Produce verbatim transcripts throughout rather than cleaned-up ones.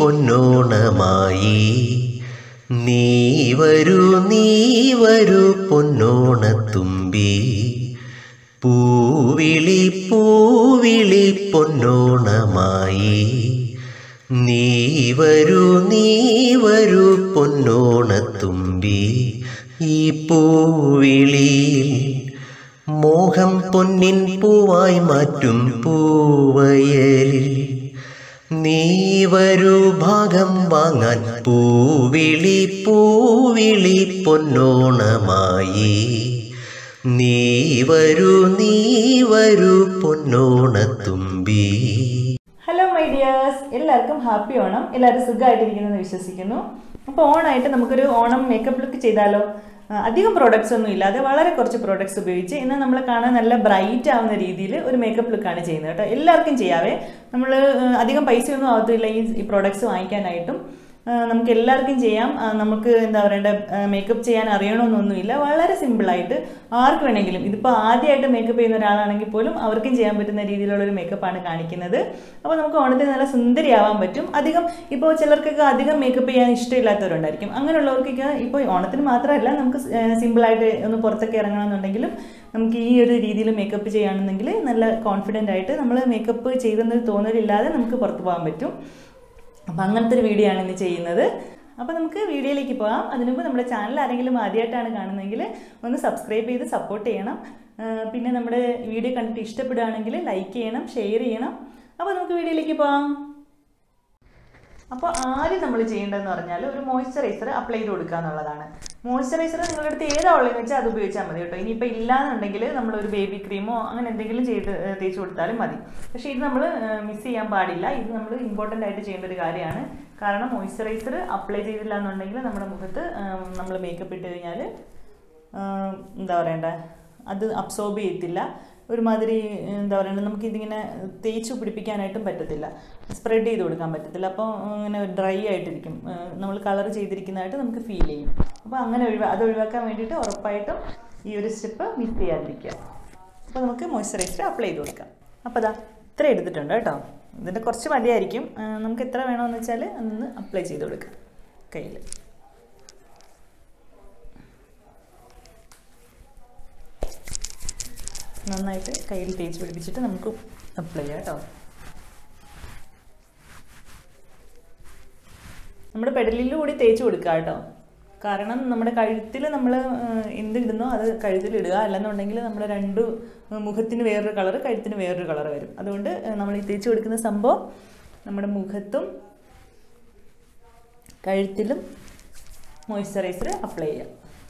പൊന്നോണമായി നീ വരൂ നീ വരൂ പൊന്നോണത്തുമ്പി പൂവിളി പൂവിളി പൊന്നോണമായി നീ വരൂ നീ വരൂ പൊന്നോണത്തുമ്പി ഈ പൂവിളിയിൽ മോഹം പൊന്നിൻ പൂവായി മാറ്റും പൂവയലിൽ നീ വരൂ ഭാഗം വാങ്ങാൻ പൂവിളി പൂവിളി പൊന്നോണമായി നീ വരൂ നീ വരൂ പൊന്നോണത്തുമ്പി. ഹലോ മൈ ഡിയേഴ്സ്, എല്ലാവർക്കും ഹാപ്പി ഓണം. എല്ലാവരും സുഖമായിട്ടിരിക്കുന്നെന്ന് വിശ്വസിക്കുന്നു. അപ്പോൾ ഓണമായിട്ട് നമുക്കൊരു ഓണം മേക്കപ്പ് ലുക്ക് ചെയ്താലോ? അധികം പ്രോഡക്ട്സ് ഒന്നും ഇല്ലാതെ വളരെ കുറച്ച് പ്രോഡക്ട്സ് ഉപയോഗിച്ച് ഇന്ന് നമ്മൾ കാണാൻ നല്ല ബ്രൈറ്റ് ആവുന്ന രീതിയിൽ ഒരു മേക്കപ്പ് ലുക്കാണ് ചെയ്യുന്നത് കേട്ടോ. എല്ലാവർക്കും ചെയ്യാവേ. നമ്മൾ അധികം പൈസയൊന്നും ആവത്തില്ല ഈ പ്രോഡക്ട്സ് വാങ്ങിക്കാനായിട്ടും. നമുക്ക് എല്ലാവർക്കും ചെയ്യാം. നമുക്ക് എന്താ പറയണ്ട, മേക്കപ്പ് ചെയ്യാൻ അറിയണമെന്നൊന്നുമില്ല. വളരെ സിമ്പിളായിട്ട് ആർക്ക് വേണമെങ്കിലും, ഇതിപ്പോൾ ആദ്യമായിട്ട് മേക്കപ്പ് ചെയ്യുന്ന ഒരാളാണെങ്കിൽ പോലും അവർക്കും ചെയ്യാൻ പറ്റുന്ന രീതിയിലുള്ളൊരു മേക്കപ്പാണ് കാണിക്കുന്നത്. അപ്പോൾ നമുക്ക് ഓണത്തിന് നല്ല സുന്ദരിയാവാൻ പറ്റും. അധികം ഇപ്പോൾ ചിലർക്കൊക്കെ അധികം മേക്കപ്പ് ചെയ്യാൻ ഇഷ്ടമില്ലാത്തവരുണ്ടായിരിക്കും. അങ്ങനെയുള്ളവർക്കൊക്കെ ഇപ്പോൾ ഓണത്തിന് മാത്രമല്ല, നമുക്ക് സിമ്പിളായിട്ട് ഒന്ന് പുറത്തൊക്കെ ഇറങ്ങണമെന്നുണ്ടെങ്കിലും നമുക്ക് ഈ ഒരു രീതിയിൽ മേക്കപ്പ് ചെയ്യുകയാണെന്നെങ്കിൽ നല്ല കോൺഫിഡൻ്റ് ആയിട്ട് നമ്മൾ മേക്കപ്പ് ചെയ്തെന്നൊരു തോന്നലില്ലാതെ നമുക്ക് പുറത്ത് പോകാൻ പറ്റും. അപ്പോൾ അങ്ങനത്തെ ഒരു വീഡിയോ ആണ് ഇന്ന് ചെയ്യുന്നത്. അപ്പോൾ നമുക്ക് വീഡിയോയിലേക്ക് പോകാം. അതിനുമുമ്പ് നമ്മുടെ ചാനൽ ആരെങ്കിലും ആദ്യമായിട്ടാണ് കാണുന്നതെങ്കിൽ ഒന്ന് സബ്സ്ക്രൈബ് ചെയ്ത് സപ്പോർട്ട് ചെയ്യണം. പിന്നെ നമ്മുടെ വീഡിയോ കണ്ടിട്ട് ഇഷ്ടപ്പെടുകയാണെങ്കിൽ ലൈക്ക് ചെയ്യണം, ഷെയർ ചെയ്യണം. അപ്പോൾ നമുക്ക് വീഡിയോയിലേക്ക് പോകാം. അപ്പോൾ ആദ്യം നമ്മൾ ചെയ്യേണ്ടതെന്ന് പറഞ്ഞാൽ ഒരു മോയ്സ്ചറൈസർ അപ്ലൈ ചെയ്ത് കൊടുക്കുക എന്നുള്ളതാണ്. മോയ്സ്ചറൈസർ നിങ്ങളുടെ അടുത്ത് ഏതാ ഉള്ളതെന്ന് വെച്ചാൽ അത് ഉപയോഗിച്ചാൽ മതി കേട്ടോ. ഇനിയിപ്പോൾ ഇല്ലാന്നുണ്ടെങ്കിൽ നമ്മളൊരു ബേബി ക്രീമോ അങ്ങനെ എന്തെങ്കിലും ചെയ്ത് തേച്ച് കൊടുത്താലും മതി. പക്ഷേ ഇത് നമ്മൾ മിസ് ചെയ്യാൻ പാടില്ല. ഇത് നമ്മൾ ഇമ്പോർട്ടൻ്റ് ആയിട്ട് ചെയ്യേണ്ട ഒരു കാര്യമാണ്. കാരണം മോയ്സ്ചറൈസർ അപ്ലൈ ചെയ്തില്ല എന്നുണ്ടെങ്കിൽ നമ്മുടെ മുഖത്ത് നമ്മൾ മേക്കപ്പ് ഇട്ട് കഴിഞ്ഞാൽ എന്താ പറയണ്ടേ, അത് അബ്സോർബ് ചെയ്യത്തില്ല. ഒരുമാതിരി എന്താ പറയുക, നമുക്കിതിങ്ങനെ തേച്ച് പിടിപ്പിക്കാനായിട്ടും പറ്റത്തില്ല, സ്പ്രെഡ് ചെയ്ത് കൊടുക്കാൻ പറ്റത്തില്ല. അപ്പോൾ ഇങ്ങനെ ഡ്രൈ ആയിട്ടിരിക്കും, നമ്മൾ കളർ ചെയ്തിരിക്കുന്നതായിട്ട് നമുക്ക് ഫീൽ ചെയ്യും. അപ്പോൾ അങ്ങനെ ഒഴിവാ അത് ഒഴിവാക്കാൻ വേണ്ടിയിട്ട് ഉറപ്പായിട്ടും ഈ ഒരു സ്റ്റെപ്പ് മിസ് ചെയ്യാതിരിക്കുക. അപ്പോൾ നമുക്ക് മോയ്സ്ചറൈസർ അപ്ലൈ ചെയ്ത് കൊടുക്കാം. അപ്പോൾ അതാ ഇത്ര എടുത്തിട്ടുണ്ട് കേട്ടോ. ഇതിൻ്റെ കുറച്ച് മതിയായിരിക്കും. നമുക്ക് എത്ര വേണമെന്ന് വെച്ചാൽ അതൊന്ന് അപ്ലൈ ചെയ്ത് കൊടുക്കാം കയ്യിൽ. നന്നായിട്ട് കയ്യിൽ തേച്ച് പിടിപ്പിച്ചിട്ട് നമുക്ക് അപ്ലൈ ചെയ്യാം കേട്ടോ. നമ്മുടെ പെടലിൽ കൂടി തേച്ച് കൊടുക്കുക കേട്ടോ. കാരണം നമ്മുടെ കഴുത്തിൽ നമ്മൾ എന്തിടുന്നോ അത് കഴുത്തിലിടുക. അല്ലെന്നുണ്ടെങ്കിൽ നമ്മുടെ രണ്ട് മുഖത്തിന് വേറൊരു കളറ്, കഴുത്തിന് വേറൊരു കളറ് വരും. അതുകൊണ്ട് നമ്മൾ ഈ തേച്ച് കൊടുക്കുന്ന സംഭവം നമ്മുടെ മുഖത്തും കഴുത്തിലും മോയ്സ്ചറൈസർ അപ്ലൈ ചെയ്യാം.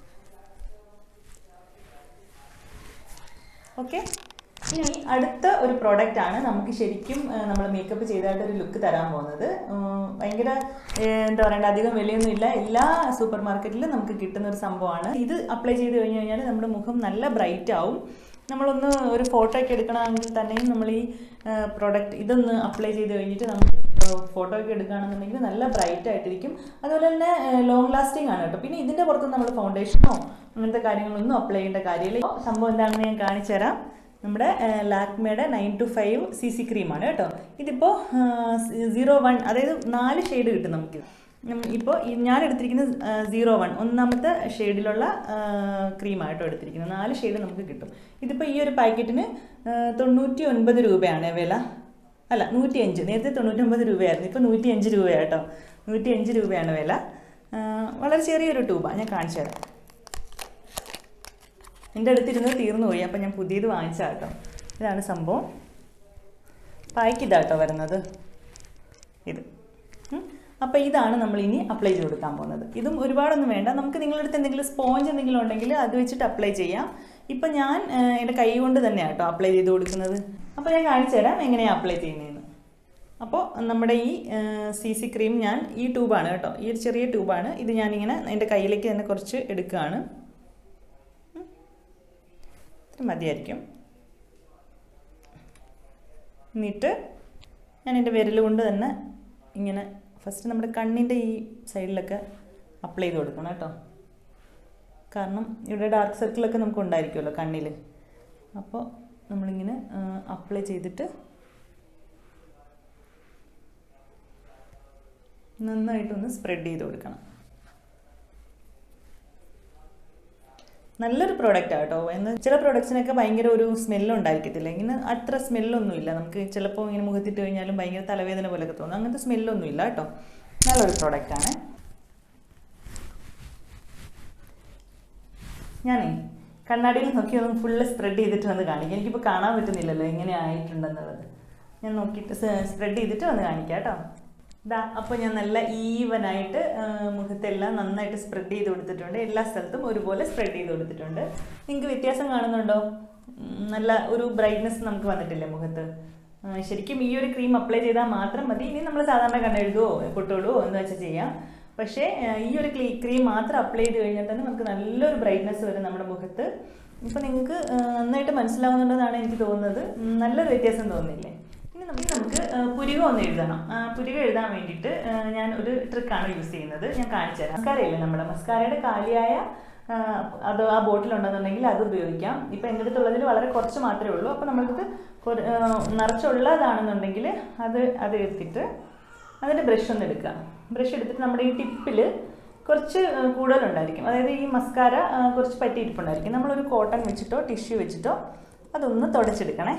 ഓക്കെ, ഇനി അടുത്ത ഒരു പ്രോഡക്റ്റ് ആണ് നമുക്ക് ശരിക്കും നമ്മൾ മേക്കപ്പ് ചെയ്തായിട്ട് ഒരു ലുക്ക് തരാൻ പോകുന്നത്. ഭയങ്കര എന്താ പറയണ്ട, അധികം വിലയൊന്നുമില്ല. എല്ലാ സൂപ്പർ മാർക്കറ്റിലും നമുക്ക് കിട്ടുന്ന ഒരു സംഭവമാണ്. ഇത് അപ്ലൈ ചെയ്ത് കഴിഞ്ഞ് കഴിഞ്ഞാൽ നമ്മുടെ മുഖം നല്ല ബ്രൈറ്റ് ആവും. നമ്മളൊന്ന് ഒരു ഫോട്ടോ ഒക്കെ എടുക്കണമെങ്കിൽ തന്നെയും നമ്മൾ ഈ പ്രോഡക്റ്റ് ഇതൊന്ന് അപ്ലൈ ചെയ്ത് കഴിഞ്ഞിട്ട് നമുക്ക് ഫോട്ടോ ഒക്കെ എടുക്കുകയാണെന്നുണ്ടെങ്കിൽ നല്ല ബ്രൈറ്റ് ആയിട്ടിരിക്കും. അതുപോലെ തന്നെ ലോങ് ലാസ്റ്റിംഗ് ആണ് കേട്ടോ. പിന്നെ ഇതിൻ്റെ പുറത്ത് നമ്മൾ ഫൗണ്ടേഷനോ അങ്ങനത്തെ കാര്യങ്ങളൊന്നും അപ്ലൈ ചെയ്യേണ്ട കാര്യമില്ല. സംഭവം എന്താണെന്ന് ഞാൻ കാണിച്ചു തരാം. നമ്മുടെ ലാക്മേയുടെ nine two five C C ക്രീമാണ് കേട്ടോ. ഇതിപ്പോൾ സീറോ വൺ, അതായത് നാല് ഷെയ്ഡ് കിട്ടും നമുക്ക്. ഇപ്പോൾ ഞാൻ എടുത്തിരിക്കുന്നത് സീറോ വൺ ഒന്നാമത്തെ ഷെയ്ഡിലുള്ള ക്രീമായിട്ടോ എടുത്തിരിക്കുന്നത്. നാല് ഷെയ്ഡ് നമുക്ക് കിട്ടും. ഇതിപ്പോൾ ഈ ഒരു പാക്കറ്റിന് തൊണ്ണൂറ്റി ഒൻപത് രൂപയാണ് വില. അല്ല, നൂറ്റി അഞ്ച്. നേരത്തെ തൊണ്ണൂറ്റൊമ്പത് രൂപയായിരുന്നു, ഇപ്പോൾ നൂറ്റി അഞ്ച് രൂപയാട്ടോ. നൂറ്റി അഞ്ച് രൂപയാണ് വില. വളരെ ചെറിയൊരു ട്യൂബാണ്, ഞാൻ കാണിച്ചു തരാം. എൻ്റെ അടുത്തിരുന്ന് തീർന്നു പോയി, അപ്പം ഞാൻ പുതിയത് വാങ്ങിച്ചാൽ കേട്ടോ. ഇതാണ് സംഭവം. പായ്ക്ക് ഇതാട്ടോ വരുന്നത് ഇത്. അപ്പോൾ ഇതാണ് നമ്മൾ ഇനി അപ്ലൈ ചെയ്ത് കൊടുക്കാൻ പോകുന്നത്. ഇതും ഒരുപാടൊന്നും വേണ്ട. നമുക്ക് നിങ്ങളുടെ അടുത്ത് എന്തെങ്കിലും സ്പോഞ്ച് എന്തെങ്കിലും ഉണ്ടെങ്കിൽ അത് വെച്ചിട്ട് അപ്ലൈ ചെയ്യാം. ഇപ്പം ഞാൻ എൻ്റെ കൈ കൊണ്ട് തന്നെയാണ് കേട്ടോ അപ്ലൈ ചെയ്ത് കൊടുക്കുന്നത്. അപ്പോൾ ഞാൻ കാണിച്ചു തരാം എങ്ങനെയാണ് അപ്ലൈ ചെയ്യുന്നതെന്ന്. അപ്പോൾ നമ്മുടെ ഈ സി സി ക്രീം ഞാൻ ഈ ട്യൂബാണ് കേട്ടോ, ഈ ഒരു ചെറിയ ട്യൂബാണ് ഇത്. ഞാനിങ്ങനെ എൻ്റെ കയ്യിലേക്ക് തന്നെ കുറച്ച് എടുക്കുകയാണ്. ഇത്ര മതിയായിരിക്കും. എന്നിട്ട് ഞാൻ എൻ്റെ വിരൽ കൊണ്ട് തന്നെ ഇങ്ങനെ ഫസ്റ്റ് നമ്മുടെ കണ്ണിൻ്റെ ഈ സൈഡിലൊക്കെ അപ്ലൈ ചെയ്ത് കൊടുക്കണം കേട്ടോ. കാരണം ഇവിടെ ഡാർക്ക് സർക്കിളൊക്കെ നമുക്ക് ഉണ്ടായിരിക്കുമല്ലോ കണ്ണിൽ. അപ്പോൾ നമ്മളിങ്ങനെ അപ്ലൈ ചെയ്തിട്ട് നന്നായിട്ടൊന്ന് സ്പ്രെഡ് ചെയ്ത് കൊടുക്കണം. നല്ലൊരു പ്രോഡക്റ്റ് ആട്ടോ. എന്ന് ചില പ്രോഡക്ട്സിനൊക്കെ ഭയങ്കര ഒരു സ്മെല്ലുണ്ടായിരിക്കത്തില്ല. ഇങ്ങനെ അത്ര സ്മെല്ലൊന്നുമില്ല. നമുക്ക് ചിലപ്പോൾ ഇങ്ങനെ മുഖത്തിട്ട് കഴിഞ്ഞാലും ഭയങ്കര തലവേദന പോലെയൊക്കെ തോന്നും. അങ്ങനത്തെ സ്മെല്ലൊന്നുമില്ല കേട്ടോ. നല്ലൊരു പ്രോഡക്റ്റാണ്. ഞാനേ കണ്ണാടിയിൽ നോക്കി ഒന്ന് ഫുള്ള് സ്പ്രെഡ് ചെയ്തിട്ട് വന്ന് കാണിക്കാം. എനിക്കിപ്പോൾ കാണാൻ പറ്റുന്നില്ലല്ലോ എങ്ങനെ ആയിട്ടുണ്ടെന്നുള്ളത്. ഞാൻ നോക്കിയിട്ട് സ്പ്രെഡ് ചെയ്തിട്ട് വന്ന് കാണിക്കാം കേട്ടോ. ഇതാ അപ്പോൾ ഞാൻ നല്ല ഈവനായിട്ട് മുഖത്തെല്ലാം നന്നായിട്ട് സ്പ്രെഡ് ചെയ്ത് കൊടുത്തിട്ടുണ്ട്. എല്ലാ സ്ഥലത്തും ഒരുപോലെ സ്പ്രെഡ് ചെയ്ത് കൊടുത്തിട്ടുണ്ട്. നിങ്ങൾക്ക് വ്യത്യാസം കാണുന്നുണ്ടോ? നല്ല ഒരു ബ്രൈറ്റ്നെസ് നമുക്ക് വന്നിട്ടില്ലേ മുഖത്ത്? ശരിക്കും ഈ ഒരു ക്രീം അപ്ലൈ ചെയ്താൽ മാത്രം മതി. ഇനി നമ്മൾ സാധാരണ കണ്ണെഴുതുവോ പൊട്ടുകളോ എന്ന് വെച്ചാൽ ചെയ്യാം. പക്ഷേ ഈ ഒരു ക്രീം മാത്രം അപ്ലൈ ചെയ്ത് കഴിഞ്ഞാൽ തന്നെ നമുക്ക് നല്ലൊരു ബ്രൈറ്റ്നെസ് വരും നമ്മുടെ മുഖത്ത്. ഇപ്പം നിങ്ങൾക്ക് നന്നായിട്ട് മനസ്സിലാവുന്നുണ്ടെന്നാണ് എനിക്ക് തോന്നുന്നത്. നല്ലൊരു വ്യത്യാസം തോന്നുന്നില്ലേ? ഇനി നമുക്ക് നമുക്ക് പുരിക ഒന്ന് എഴുതണം. പുരിക എഴുതാൻ വേണ്ടിയിട്ട് ഞാൻ ഒരു ട്രിക്കാണ് യൂസ് ചെയ്യുന്നത്. ഞാൻ കാണിച്ചു തരാം. മസ്കാരയില്ലേ നമ്മുടെ മസ്കാരയുടെ കാലിയായ അത് ആ ബോട്ടിലുണ്ടെന്നുണ്ടെങ്കിൽ അത് ഉപയോഗിക്കാം. ഇപ്പം എൻ്റെ അടുത്തുള്ളതിൽ വളരെ കുറച്ച് മാത്രമേ ഉള്ളൂ. അപ്പോൾ നമ്മൾക്ക് നിറച്ചുള്ളതാണെന്നുണ്ടെങ്കിൽ അത് അത് എടുത്തിട്ട് അതിൻ്റെ ബ്രഷ് ഒന്ന് എടുക്കുക. ബ്രഷ് എടുത്തിട്ട് നമ്മുടെ ഈ ടിപ്പിൽ കുറച്ച് കൂടുതലുണ്ടായിരിക്കും. അതായത് ഈ മസ്കാര കുറച്ച് പറ്റിയിരിപ്പുണ്ടായിരിക്കും. നമ്മളൊരു കോട്ടൺ വെച്ചിട്ടോ ടിഷ്യൂ വെച്ചിട്ടോ അതൊന്ന് തുടച്ചെടുക്കണേ.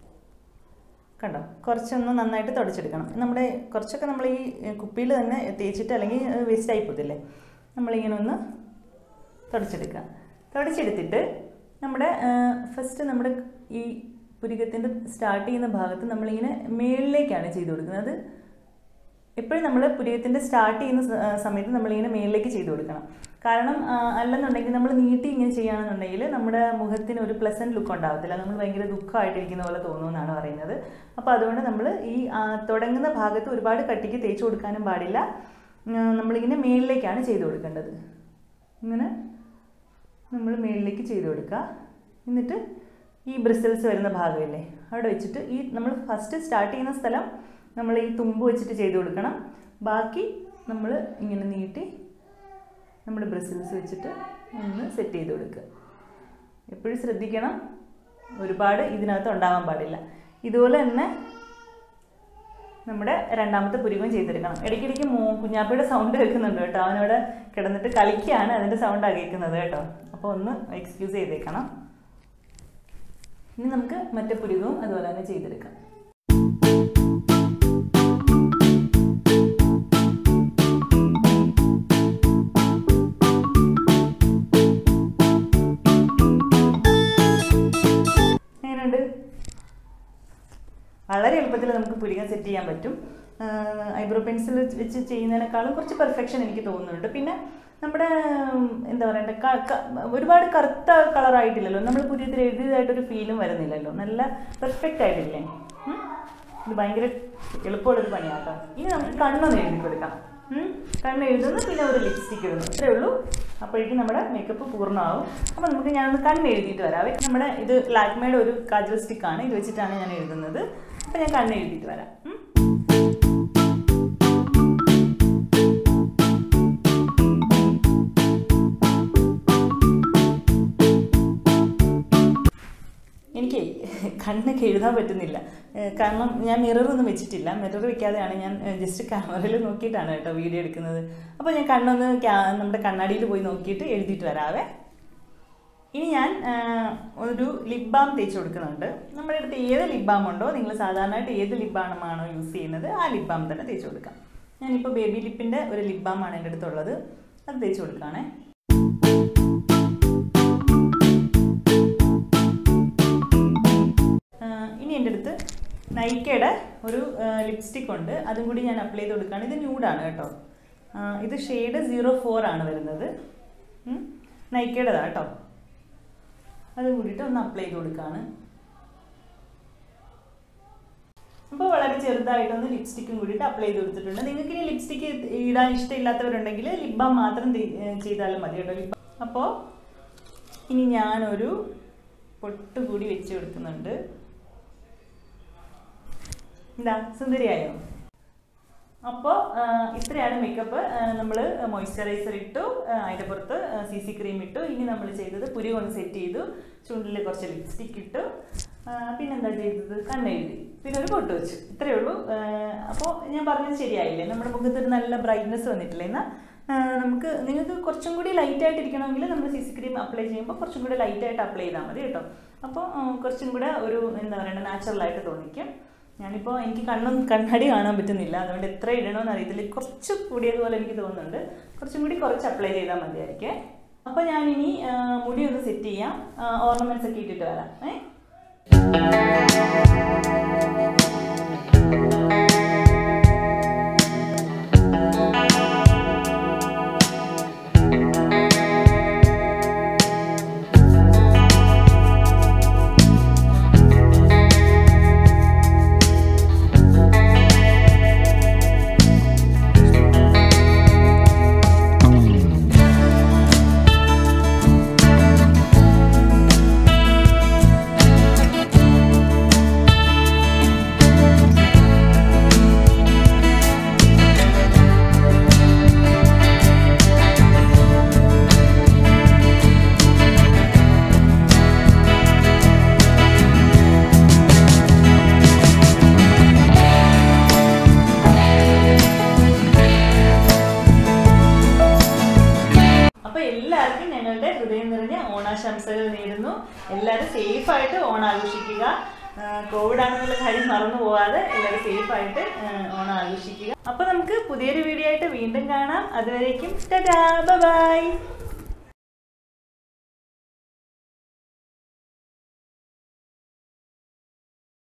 കണ്ടോ? കുറച്ചൊന്ന് നന്നായിട്ട് തുടച്ചെടുക്കണം. നമ്മുടെ കുറച്ചൊക്കെ നമ്മൾ ഈ കുപ്പിയിൽ തന്നെ തേച്ചിട്ട് അല്ലെങ്കിൽ വേസ്റ്റ് ആയി പോകത്തില്ലേ, നമ്മളിങ്ങനെ ഒന്ന് തുടച്ചെടുക്കുക. തുടച്ചെടുത്തിട്ട് നമ്മുടെ ഫസ്റ്റ് നമ്മുടെ ഈ പുരികത്തിൻ്റെ സ്റ്റാർട്ട് ചെയ്യുന്ന ഭാഗത്ത് നമ്മളിങ്ങനെ മേളിലേക്കാണ് ചെയ്ത് കൊടുക്കുന്നത്. എപ്പോഴും നമ്മൾ പുരികത്തിൻ്റെ സ്റ്റാർട്ട് ചെയ്യുന്ന സമയത്ത് നമ്മളിങ്ങനെ മേളിലേക്ക് ചെയ്ത് കൊടുക്കണം. കാരണം അല്ലെന്നുണ്ടെങ്കിൽ നമ്മൾ നീട്ടി ഇങ്ങനെ ചെയ്യുകയാണെന്നുണ്ടെങ്കിൽ നമ്മുടെ മുഖത്തിന് ഒരു പ്ലസൻറ്റ് ലുക്ക് ഉണ്ടാകത്തില്ല. നമ്മൾ ഭയങ്കര ദുഃഖമായിട്ടിരിക്കുന്ന പോലെ തോന്നുമെന്നാണ് പറയുന്നത്. അപ്പോൾ അതുകൊണ്ട് നമ്മൾ ഈ തുടങ്ങുന്ന ഭാഗത്ത് ഒരുപാട് കട്ടിക്ക് തേച്ച് കൊടുക്കാനും പാടില്ല. നമ്മളിങ്ങനെ മേളിലേക്കാണ് ചെയ്ത് കൊടുക്കേണ്ടത്. ഇങ്ങനെ നമ്മൾ മേളിലേക്ക് ചെയ്ത് കൊടുക്കുക. എന്നിട്ട് ഈ ബ്രിസിൽസ് വരുന്ന ഭാഗമില്ലേ അവിടെ വെച്ചിട്ട് ഈ നമ്മൾ ഫസ്റ്റ് സ്റ്റാർട്ട് ചെയ്യുന്ന സ്ഥലം നമ്മൾ ഈ തുമ്പ് വെച്ചിട്ട് ചെയ്ത് കൊടുക്കണം. ബാക്കി നമ്മൾ ഇങ്ങനെ നീട്ടി നമ്മുടെ ബ്രിസിൽസ് വെച്ചിട്ട് ഒന്ന് സെറ്റ് ചെയ്ത് കൊടുക്കുക. എപ്പോഴും ശ്രദ്ധിക്കണം, ഒരുപാട് ഇതിനകത്ത് ഉണ്ടാവാൻ പാടില്ല. ഇതുപോലെ തന്നെ നമ്മുടെ രണ്ടാമത്തെ പുരികം ചെയ്തെടുക്കണം. ഇടയ്ക്കിടയ്ക്ക് മോ കുഞ്ഞാപ്പയുടെ സൗണ്ട് കേൾക്കുന്നുണ്ട് കേട്ടോ. അവനവിടെ കിടന്നിട്ട് കളിക്കുകയാണ്, അതിൻ്റെ സൗണ്ടാണ് കേൾക്കുന്നത് കേട്ടോ. അപ്പോൾ ഒന്ന് എക്സ്ക്യൂസ് ചെയ്തേക്കണം. ഇനി നമുക്ക് മറ്റേ പുരികവും അതുപോലെ തന്നെ ചെയ്തെടുക്കാം. വളരെ എളുപ്പത്തിൽ നമുക്ക് പുരികം സെറ്റ് ചെയ്യാൻ പറ്റും. ഐബ്രോ പെൻസിൽ വെച്ച് ചെയ്യുന്നതിനേക്കാളും കുറച്ച് പെർഫെക്ഷൻ എനിക്ക് തോന്നുന്നുണ്ട്. പിന്നെ നമ്മുടെ എന്താ പറയണ്ടേ, ഒരുപാട് കറുത്ത കളറായിട്ടില്ലല്ലോ, നമ്മൾ പുരിയത്തിൽ എഴുതിയതായിട്ടൊരു ഫീലും വരുന്നില്ലല്ലോ, നല്ല പെർഫെക്റ്റ് ആയിട്ടില്ലേ. ഇത് ഭയങ്കര എളുപ്പമുള്ളൊരു പണിയാട്ടോ. ഇനി നമുക്ക് കണ്ണൊന്ന് എഴുതി കൊടുക്കാം. കണ്ണ് എഴുതുന്നു, പിന്നെ ഒരു ലിപ്സ്റ്റിക്ക് ഇടുന്നു, അത്രേ ഉള്ളൂ. അപ്പോഴേക്കും നമ്മുടെ മേക്കപ്പ് പൂർണ്ണമാവും. അപ്പോൾ നമുക്ക് ഞാനൊന്ന് കണ്ണ് എഴുതിയിട്ട് വരാവേ. നമ്മുടെ ഇത് ലാക്മേയുടെ ഒരു കാജൽ സ്റ്റിക്കാണ്, ഇത് വെച്ചിട്ടാണ് ഞാൻ എഴുതുന്നത്. അപ്പോൾ ഞാൻ കണ്ണ് എഴുതിയിട്ട് വരാം. എനിക്ക് കണ്ണൊക്കെ എഴുതാൻ പറ്റുന്നില്ല, കാരണം ഞാൻ മിററൊന്നും വെച്ചിട്ടില്ല. മിറർ വെക്കാതെയാണ് ഞാൻ ജസ്റ്റ് ക്യാമറയിൽ നോക്കിയിട്ടാണ് കേട്ടോ വീഡിയോ എടുക്കുന്നത്. അപ്പോൾ ഞാൻ കണ്ണൊന്ന് നമ്മുടെ കണ്ണാടിയിൽ പോയി നോക്കിയിട്ട് എഴുതിയിട്ട് വരാവേ. ഇനി ഞാൻ ഒരു ലിപ് ബാം തേച്ച് കൊടുക്കുന്നുണ്ട്. നമ്മുടെ അടുത്ത് ഏത് ലിപ് ബാം ഉണ്ടോ, നിങ്ങൾ സാധാരണയായിട്ട് ഏത് ലിപ് ബാമാണോ യൂസ് ചെയ്യുന്നത് ആ ലിപ് ബാം തന്നെ തേച്ച് കൊടുക്കാം. ഞാനിപ്പോൾ ബേബി ലിപ്പിൻ്റെ ഒരു ലിപ് ബാമാണ് എൻ്റെ അടുത്തുള്ളത്, അത് തേച്ച് കൊടുക്കുകയാണേ. ഇനി എൻ്റെ അടുത്ത് നൈക്കയുടെ ഒരു ലിപ്സ്റ്റിക് ഉണ്ട്, അതും കൂടി ഞാൻ അപ്ലൈ ചെയ്ത് കൊടുക്കുകയാണ്. ഇത് ന്യൂഡാണ് കേട്ടോ, ഇത് ഷെയ്ഡ് സീറോ ഫോർ ആണ് വരുന്നത്, നൈക്കയുടേതാണ് കേട്ടോ. അതും കൂടിയിട്ട് ഒന്ന് അപ്ലൈ ചെയ്ത് കൊടുക്കുകയാണ്. അപ്പോൾ വളരെ ചെറുതായിട്ടൊന്ന് ലിപ്സ്റ്റിക്കും കൂടിയിട്ട് അപ്ലൈ ചെയ്ത് കൊടുത്തിട്ടുണ്ട്. നിങ്ങൾക്ക് ഇനി ലിപ്സ്റ്റിക്ക് ഇടാൻ ഇഷ്ടമില്ലാത്തവരുണ്ടെങ്കിൽ ലിപ് ബാം മാത്രം ചെയ്താലും മതി കേട്ടോ. ലിപ് അപ്പോൾ ഇനി ഞാനൊരു പൊട്ട് കൂടി വെച്ച് കൊടുക്കുന്നുണ്ട്. എന്താ സുന്ദരിയായോ? അപ്പോൾ ഇത്രയാണ് മേക്കപ്പ്. നമ്മൾ മോയ്സ്ചറൈസർ ഇട്ടു, അതിൻ്റെ പുറത്ത് സി സി ക്രീം ഇട്ടു. ഇനി നമ്മൾ ചെയ്തത് പുരി കൊണ്ട് സെറ്റ് ചെയ്തു, ചുണ്ടിൽ കുറച്ച് ലിപ്സ്റ്റിക് ഇട്ടു, പിന്നെന്താ ചെയ്തത്, കണ്ണെഴുതി, പിന്നെ ഒരു പൊട്ട് വെച്ചു. ഇത്രയേ ഉള്ളൂ. അപ്പോൾ ഞാൻ പറഞ്ഞത് ശരിയായില്ലേ? നമ്മുടെ മുഖത്ത് ഒരു നല്ല ബ്രൈറ്റ്നെസ് വന്നിട്ടില്ലേ? എന്നാൽ നമുക്ക് നിങ്ങൾക്ക് കുറച്ചും കൂടി ലൈറ്റായിട്ട് ഇരിക്കണമെങ്കിൽ നമ്മൾ സി സി ക്രീം അപ്ലൈ ചെയ്യുമ്പോൾ കുറച്ചും കൂടി ലൈറ്റായിട്ട് അപ്ലൈ ചെയ്താൽ മതി കേട്ടോ. അപ്പോൾ കുറച്ചും കൂടെ ഒരു എന്താ പറയുക നാച്ചുറലായിട്ട് തോന്നിക്കും. ഞാനിപ്പോൾ എനിക്ക് കണ്ണും കണ്ണാടി കാണാൻ പറ്റുന്നില്ല, അതുകൊണ്ട് എത്ര ഇടണമെന്ന് അറിയത്തില്ല. കുറച്ച് കൂടിയതുപോലെ എനിക്ക് തോന്നുന്നുണ്ട്. കുറച്ചും കൂടി കുറച്ച് അപ്ലൈ ചെയ്താൽ മതിയായിരിക്കും. അപ്പോൾ ഞാനിനി മുടി ഒന്ന് സെറ്റ് ചെയ്യാം, ഓർണമെൻറ്റ്സ് ഒക്കെ ഇട്ടിട്ട് വരാം. ഏ എല്ലാവർക്കും ഞങ്ങളുടെ ഹൃദയം നിറഞ്ഞ ഓണാശംസകൾ നേരുന്നു. എല്ലാവരും സേഫായിട്ട് ഓണം ആഘോഷിക്കുക. കോവിഡ് ആണെന്നുള്ള കാര്യം മറന്നു പോവാതെ എല്ലാവരും സേഫായിട്ട് ഓണം ആഘോഷിക്കുക. അപ്പോൾ നമുക്ക് പുതിയൊരു വീഡിയോ ആയിട്ട് വീണ്ടും കാണാം. അതുവരേക്കും ടാറ്റാ, ബൈ ബൈ.